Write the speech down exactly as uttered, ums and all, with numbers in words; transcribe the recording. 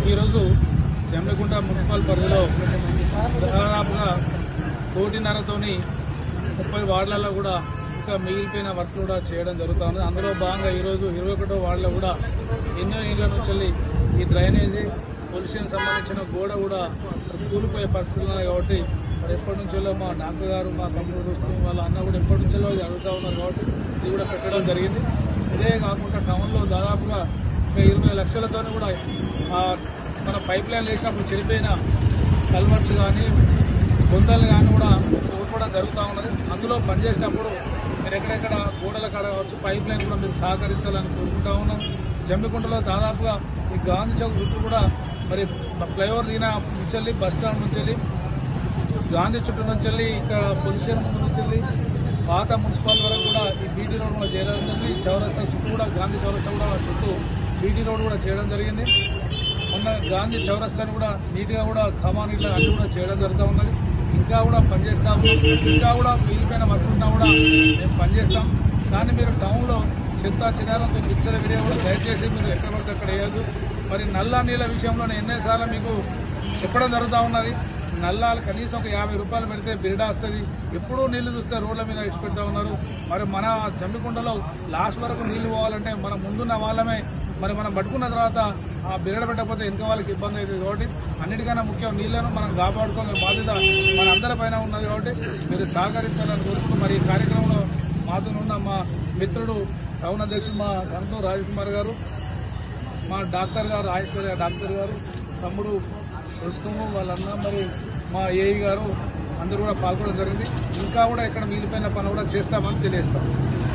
ఈరోజు జమ్మికుంట మున్సిపల్ పరిధిలో దాదాపుగా కోటిన్నరతోని ముప్పై వార్డులలో కూడా ఇంకా మిగిలిపోయిన వర్క్ కూడా చేయడం జరుగుతుంది. అందులో భాగంగా ఈరోజు ఇరవై ఒకటో వార్డులో కూడా ఎన్నో ఇళ్ల నుంచి ఈ డ్రైనేజీ పొల్యూషన్ సంబంధించిన గోడ కూడా కూలిపోయే పరిస్థితులు ఉన్నాయి. కాబట్టి మరి ఎప్పటి నుంచో మా డాక్టర్ గారు మా తమ్ముడు చూస్తూ వాళ్ళ అన్న కూడా ఎప్పటి నుంచో అడుగుతూ ఉన్నారు. కాబట్టి ఇది కూడా పెట్టడం జరిగింది. ఇదే కాకుండా టౌన్లో దాదాపుగా ఒక ఇరవై లక్షలతో కూడా మన పైప్ లైన్ వేసినప్పుడు చెడిపోయిన కల్వర్ట్లు కానీ బొందలు కానీ కూడా ఊరుకోవడం జరుగుతూ ఉన్నది. అందులో పనిచేసినప్పుడు మీరు ఎక్కడెక్కడ గోడల కాడ కావచ్చు పైప్ లైన్ కూడా మీరు సహకరించాలని కోరుకుంటా ఉన్నాం. జమ్మికుంటలో దాదాపుగా ఈ గాంధీ చౌక్ చుట్టూ కూడా మరి ఫ్లైఓవర్ దిగిన నుంచి బస్ స్టాండ్ నుంచి గాంధీ చుట్టూ నుంచి ఇక్కడ పొజిషన్ ముందు నుంచి పాత మున్సిపల్ వరకు కూడా ఈ బీటీ రోడ్ కూడా చేయడం జరిగింది. చౌరస్తా చుట్టూ కూడా గాంధీ చౌరస్తా కూడా చుట్టూ బీటీ రోడ్ కూడా చేయడం జరిగింది. మొన్న గాంధీ చౌరస్తాను కూడా నీట్గా కూడా కమాన్ ఇట్లా అన్ని కూడా చేయడం జరుగుతూ ఉన్నది. ఇంకా కూడా పనిచేస్తాము. ఇంకా కూడా మిగిలిపోయిన వర్క్ ఉన్నా కూడా మేము పనిచేస్తాం. కానీ మీరు టౌన్లో చెత్త చెదారంతో మిక్చర్ వీడియో కూడా దయచేసి మీరు ఎక్కడ పడితే అక్కడ వేయద్దు. మరి నల్ల నీళ్ళ విషయంలో ఎన్నోసార్లు మీకు చెప్పడం జరుగుతూ ఉన్నది. నల్లాలు కనీసం ఒక యాభై రూపాయలు పెడితే బిరిడా వస్తుంది. ఎప్పుడూ నీళ్లు చూస్తే రోడ్ల మీద ఇచ్చి పెడతా ఉన్నారు. మరి మన జమ్మికుంటలో లాస్ట్ వరకు నీళ్లు పోవాలంటే మన ముందున్న వాళ్ళమే మరి మనం పట్టుకున్న తర్వాత ఆ బిరడ పెట్టకపోతే వెనుక వాళ్ళకి ఇబ్బంది అవుతుంది. కాబట్టి అన్నిటికన్నా ముఖ్యం నీళ్లను మనం కాపాడుకోవాలనే బాధ్యత మన అందరి పైన ఉన్నది. కాబట్టి మీరు సహకరించాలని కోరుకుంటూ మరి ఈ కార్యక్రమంలో మాతో ఉన్న మా మిత్రుడు టౌన్ అధ్యక్షుడు మా గంటూ రాజకుమార్ గారు, మా డాక్టర్ గారు రాజేశ్వరి డాక్టర్ గారు, తమ్ముడు ప్రస్తుతము వాళ్ళన్న మరి మా ఏఈ గారు అందరూ కూడా పాల్గొనడం జరిగింది. ఇంకా కూడా ఎక్కడ మిగిలిపోయిన పనులు కూడా చేస్తామని తెలియజేస్తాం.